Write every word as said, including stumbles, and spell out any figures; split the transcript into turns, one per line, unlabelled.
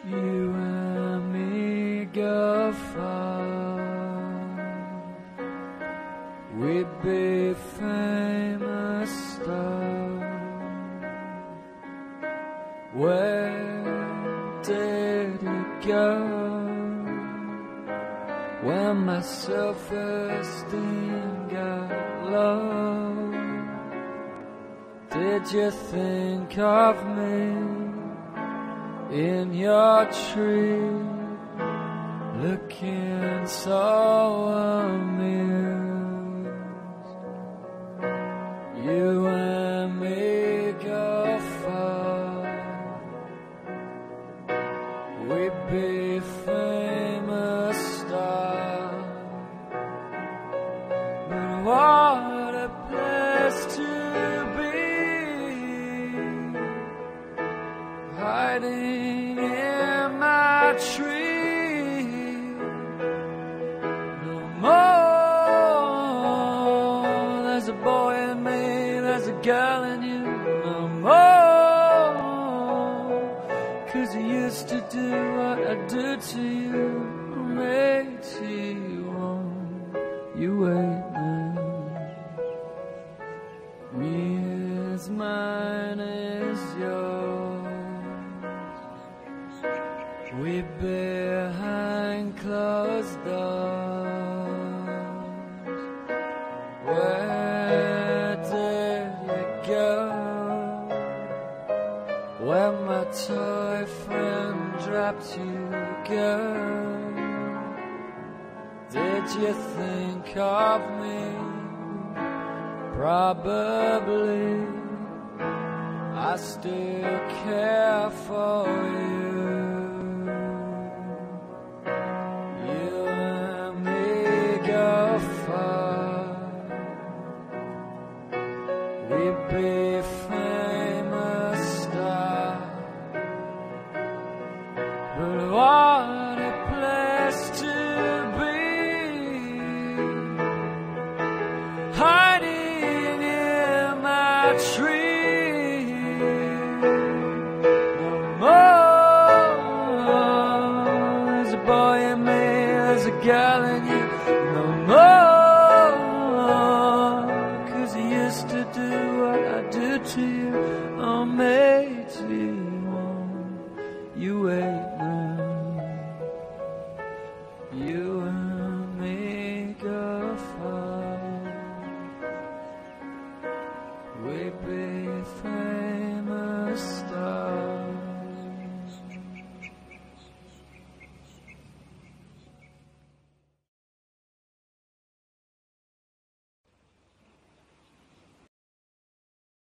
You and me go far, we'd be famous stars. Where did it go when my self-esteem got low? Did you think of me in your tree, looking so amused? You and me go far, we'd be famous stars. But what a place to be, hiding in my tree. No more, there's a boy in me, there's a girl in you. No more, 'cause you used to do what I do to you. Matey, won't you wait now? Me is mine is yours, we behind closed doors. Where did you go when my toy friend dropped you, girl? Did you think of me? Probably. I still care for you. You and me go far, we'd be famous stars. But what a place to be, hiding in my tree. Girl in you, no more, 'cause you used to do what I do to you. Oh, matey, won't you wait now? You and me go far, we'd be famous.